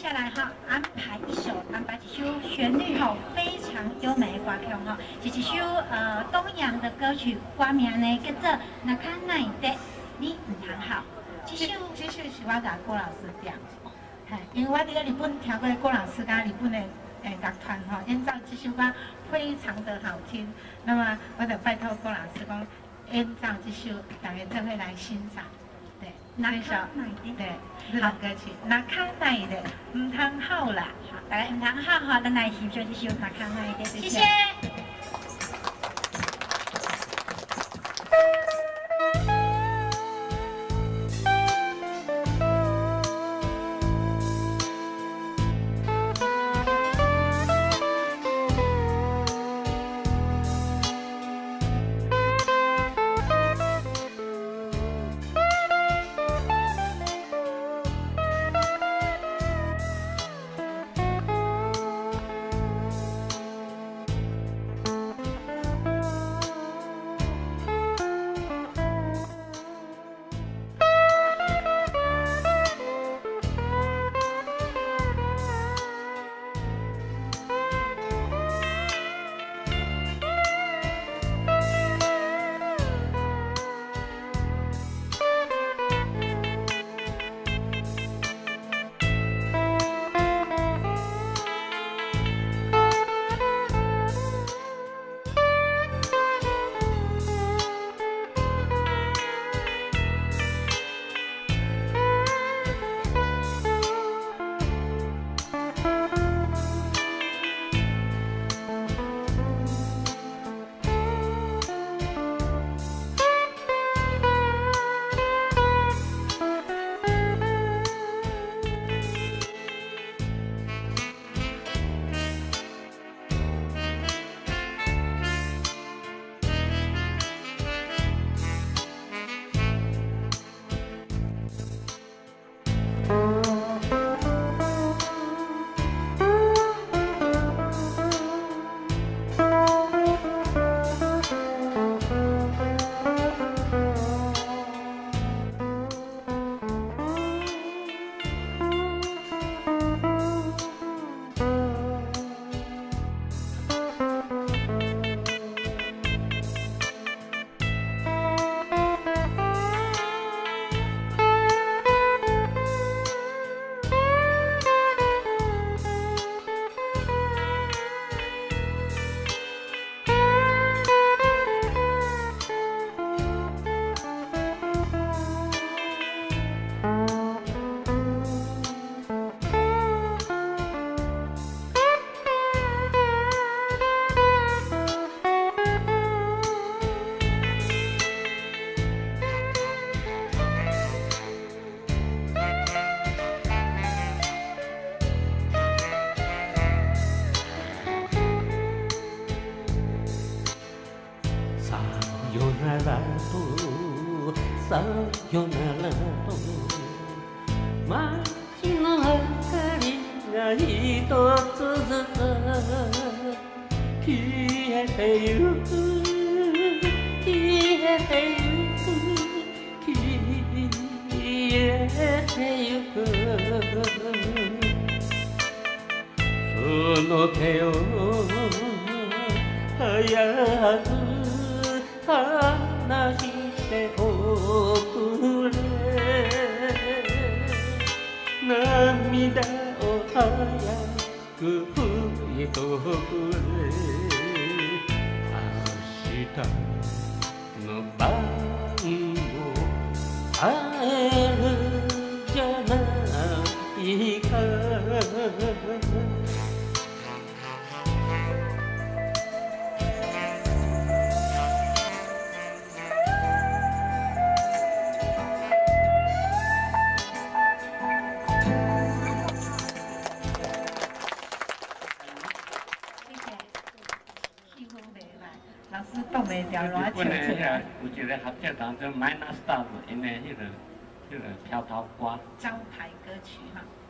下来哈，安排一首旋律哈非常优美的歌曲哈，是一首东洋的歌曲，歌名呢叫做《那卡奈的你唔通好》。这首是我甲郭老师点，因为我伫个日本听过郭老师甲日本的乐团哈演奏这首歌非常的好听，那么我就拜托郭老师讲演奏这首，大家就会来欣赏。 那首对日本歌曲，那卡奈的唔通好啦，好，大家唔通好哈，咱来欣赏这首那卡奈的，谢谢。 さよならと街の明かりが一つずつ消えてゆく消えてゆく消えてゆくその手を早く離しておくれ涙を早く拭いとくれ明日の晩も会えるじゃないか老师动袂掉，我唱出来。 有一个合唱团叫 Minor Stars，因为迄个飘头歌。 招牌歌曲哈。